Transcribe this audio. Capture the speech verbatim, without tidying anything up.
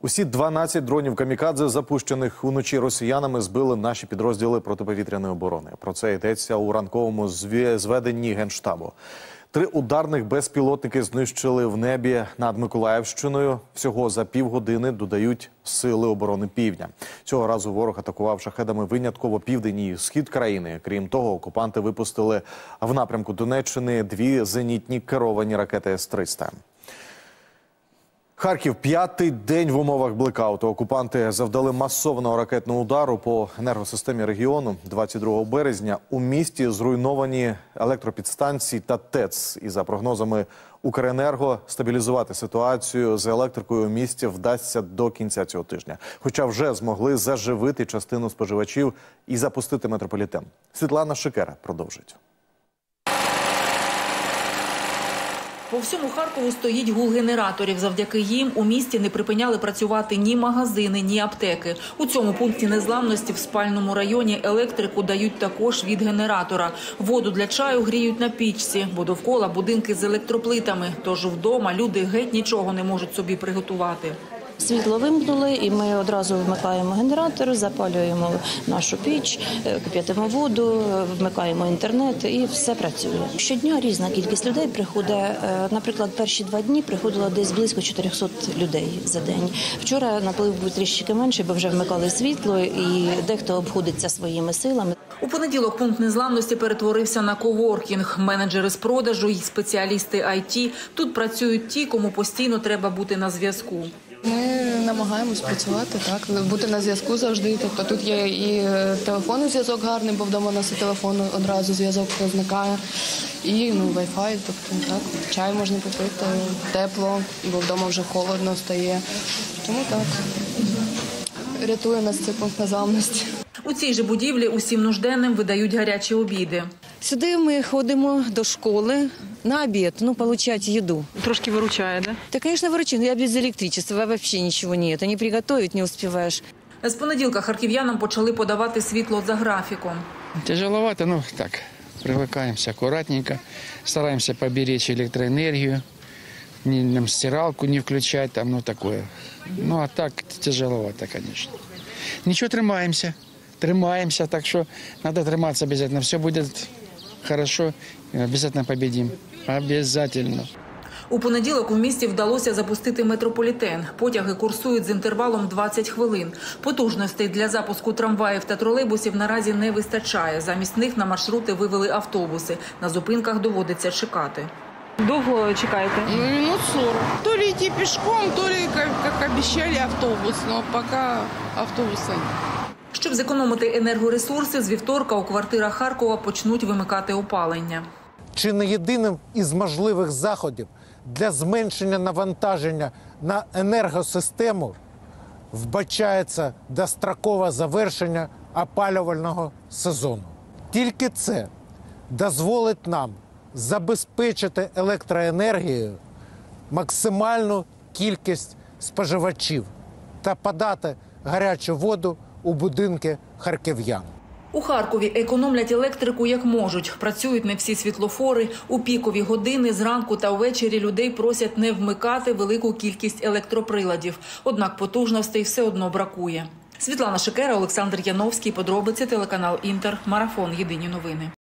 Усі дванадцять дронів камікадзе, запущених уночі росіянами, збили наші підрозділи протиповітряної оборони. Про це йдеться у ранковому зведенні Генштабу. Три ударних безпілотники знищили в небі над Миколаївщиною. Всього за півгодини, додають Сили оборони Півдня. Цього разу ворог атакував шахедами винятково південь і схід країни. Крім того, окупанти випустили в напрямку Донеччини дві зенітні керовані ракети С триста. Харків. П'ятий день в умовах блекауту. Окупанти завдали масованого ракетного удару по енергосистемі регіону. двадцять другого березня у місті зруйновані електропідстанції та ТЕЦ. І за прогнозами Укренерго, стабілізувати ситуацію з електрикою у місті вдасться до кінця цього тижня. Хоча вже змогли заживити частину споживачів і запустити метрополітен. Світлана Шикера продовжить. По всьому Харкову стоїть гул генераторів. Завдяки їм у місті не припиняли працювати ні магазини, ні аптеки. У цьому пункті незламності в спальному районі електрику дають також від генератора. Воду для чаю гріють на пічці, бо довкола будинки з електроплитами. Тож вдома люди геть нічого не можуть собі приготувати. Світло вимкнули, і ми одразу вмикаємо генератор, запалюємо нашу піч, кип'ятимо воду, вмикаємо інтернет і все працює. Щодня різна кількість людей приходить. Наприклад, перші два дні приходило десь близько чотирьохсот людей за день. Вчора наплив був трішки менший, бо вже вмикали світло і дехто обходиться своїми силами. У понеділок пункт незламності перетворився на коворкінг. Менеджери з продажу і спеціалісти ай ті. Тут працюють ті, кому постійно треба бути на зв'язку. Ми намагаємось працювати, так, бути на зв'язку завжди. Тобто тут є і телефонний зв'язок гарний, бо вдома у нас і телефон одразу зв'язок зникає. І ну, вай-фай, тобто так, чай можна попити, тепло, бо вдома вже холодно стає. Тому так, рятує нас цей пункт незламності. У цій же будівлі усім нужденним видають гарячі обіди. Сюди ми ходимо до школи на обід, ну, отримати їду. Трошки виручає, да? Та, звісно, виручає, я без електричества взагалі нічого немає, не приготувати не встигаєш. З понеділка харків'янам почали подавати світло за графіком. Тяжеловато, ну так, привикаємося акуратненько, стараємося поберечь електроенергію, нам стиралку не включати, там, ну, таке. Ну, а так, тяжеловато, звісно. Нічого, тримаємося, тримаємося, так що треба триматися обов'язково. Все буде хорошо, обов'язково победимо. Обов'язково. У понеділок у місті вдалося запустити метрополітен. Потяги курсують з інтервалом двадцять хвилин. Потужностей для запуску трамваїв та тролейбусів наразі не вистачає. Замість них на маршрути вивели автобуси. На зупинках доводиться чекати. Довго чекаєте? Ну, минут сорок. То ли йти пішком, то ли, як обіцяли, автобус. Але поки автобуса немає. Щоб зекономити енергоресурси, з вівторка у квартирах Харкова почнуть вимикати опалення. Чи не єдиним із можливих заходів для зменшення навантаження на енергосистему вбачається дострокове завершення опалювального сезону. Тільки це дозволить нам забезпечити електроенергією максимальну кількість споживачів та подати гарячу воду у будинки харків'ян. У Харкові економлять електрику як можуть. Працюють не всі світлофори. У пікові години зранку та ввечері людей просять не вмикати велику кількість електроприладів. Однак потужностей все одно бракує. Світлана Шикера, Олександр Яновський. Подробиці, телеканал Інтер. Марафон. Єдині новини.